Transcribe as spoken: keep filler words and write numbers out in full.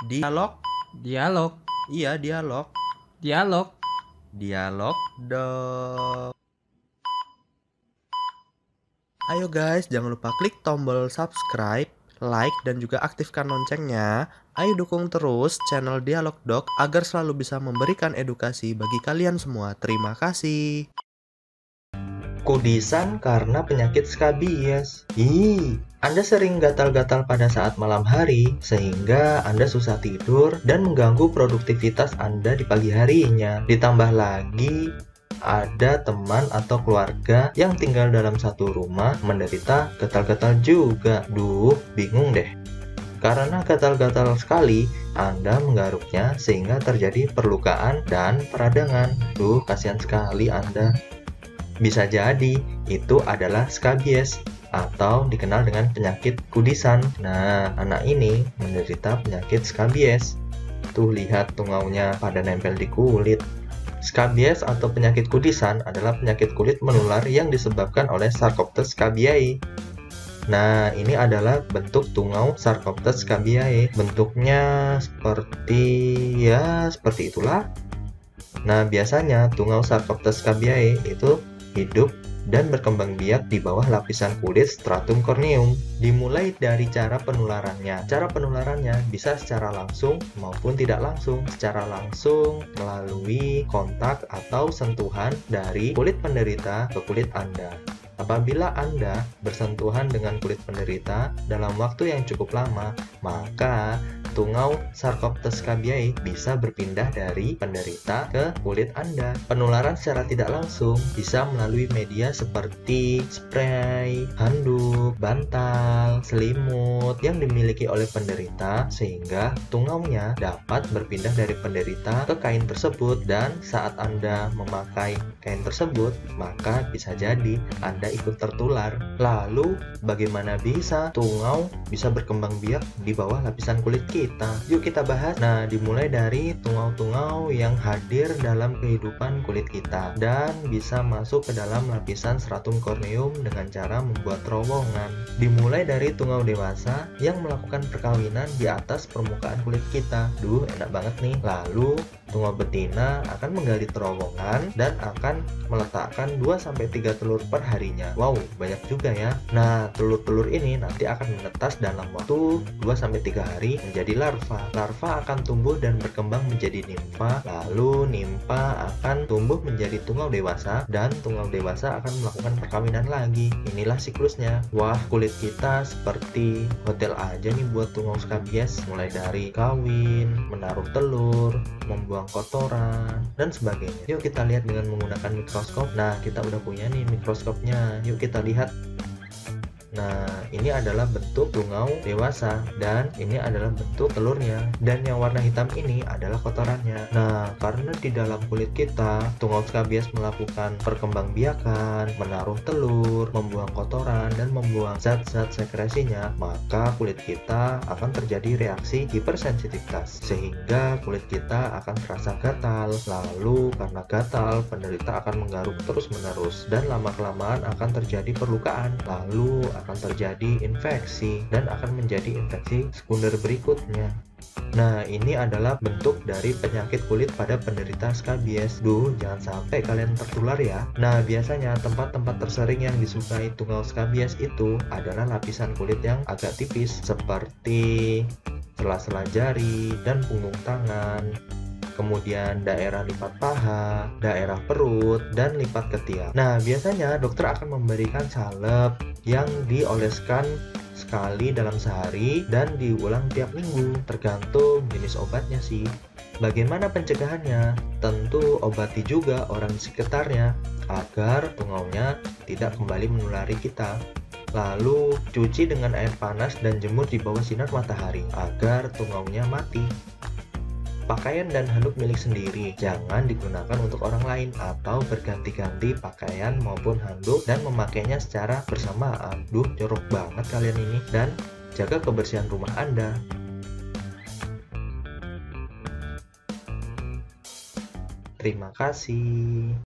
Dialog. Dialog. Iya, dialog. Dialog. Dialog dong. Ayo guys, jangan lupa klik tombol subscribe, like, dan juga aktifkan loncengnya. Ayo dukung terus channel Dialog Dok agar selalu bisa memberikan edukasi bagi kalian semua. Terima kasih. Kudisan karena penyakit skabies. Ih, Anda sering gatal-gatal pada saat malam hari, sehingga Anda susah tidur dan mengganggu produktivitas Anda di pagi harinya. Ditambah lagi, ada teman atau keluarga yang tinggal dalam satu rumah menderita gatal-gatal juga. Duh, bingung deh. Karena gatal-gatal sekali, Anda menggaruknya sehingga terjadi perlukaan dan peradangan. Duh, kasihan sekali Anda. Bisa jadi itu adalah skabies atau dikenal dengan penyakit kudisan. Nah, anak ini menderita penyakit skabies. Tuh lihat tungaunya pada nempel di kulit. Skabies atau penyakit kudisan adalah penyakit kulit menular yang disebabkan oleh Sarcoptes scabiei. Nah, ini adalah bentuk tungau Sarcoptes scabiei. Bentuknya seperti ya seperti itulah. Nah, biasanya tungau Sarcoptes scabiei itu hidup dan berkembang biak di bawah lapisan kulit stratum corneum. Dimulai dari cara penularannya. Cara penularannya bisa secara langsung maupun tidak langsung. Secara langsung melalui kontak atau sentuhan dari kulit penderita ke kulit Anda. Apabila Anda bersentuhan dengan kulit penderita dalam waktu yang cukup lama, maka tungau Sarcoptes scabiei bisa berpindah dari penderita ke kulit Anda. Penularan secara tidak langsung bisa melalui media seperti spray, handuk, bantal, selimut yang dimiliki oleh penderita, sehingga tungaunya dapat berpindah dari penderita ke kain tersebut, dan saat Anda memakai kain tersebut, maka bisa jadi Anda ikut tertular. Lalu, bagaimana bisa tungau bisa berkembang biak di bawah lapisan kulit kita? Yuk kita bahas. Nah, dimulai dari tungau-tungau yang hadir dalam kehidupan kulit kita dan bisa masuk ke dalam lapisan stratum corneum dengan cara membuat terowongan. Dimulai dari tungau dewasa yang melakukan perkawinan di atas permukaan kulit kita. Duh, enak banget nih. Lalu, tungau betina akan menggali terowongan dan akan meletakkan dua sampai tiga telur per harinya. Wow, banyak juga ya. Nah, telur-telur ini nanti akan menetas dalam waktu dua sampai tiga hari menjadi larva. Larva akan tumbuh dan berkembang menjadi nimfa. Lalu nimfa akan tumbuh menjadi tungau dewasa dan tungau dewasa akan melakukan perkawinan lagi. Inilah siklusnya. Wah, kulit kita seperti hotel aja nih buat tungau skabies. Mulai dari kawin, menaruh telur, membuang kotoran, dan sebagainya. Yuk kita lihat dengan menggunakan mikroskop. Nah, kita udah punya nih mikroskopnya. Yuk kita lihat. Nah, ini adalah bentuk tungau dewasa dan ini adalah bentuk telurnya, dan yang warna hitam ini adalah kotorannya. Nah, karena di dalam kulit kita tungau skabies melakukan perkembangbiakan, menaruh telur, membuang kotoran, dan membuang zat-zat sekresinya, maka kulit kita akan terjadi reaksi hipersensitivitas sehingga kulit kita akan terasa gatal. Lalu karena gatal, penderita akan menggaruk terus-menerus dan lama-kelamaan akan terjadi perlukaan. Lalu akan terjadi infeksi dan akan menjadi infeksi sekunder berikutnya. Nah, ini adalah bentuk dari penyakit kulit pada penderita skabies. Duh, jangan sampai kalian tertular ya. Nah, biasanya tempat-tempat tersering yang disukai tungau skabies itu adalah lapisan kulit yang agak tipis seperti sela-sela jari dan punggung tangan, kemudian daerah lipat paha, daerah perut, dan lipat ketiak. Nah, biasanya dokter akan memberikan salep yang dioleskan sekali dalam sehari dan diulang tiap minggu, tergantung jenis obatnya sih. Bagaimana pencegahannya? Tentu obati juga orang di sekitarnya agar tungaunya tidak kembali menulari kita. Lalu cuci dengan air panas dan jemur di bawah sinar matahari agar tungaunya mati. Pakaian dan handuk milik sendiri, jangan digunakan untuk orang lain atau berganti-ganti pakaian maupun handuk dan memakainya secara bersamaan. Duh, jorok banget kalian ini. Dan jaga kebersihan rumah Anda. Terima kasih.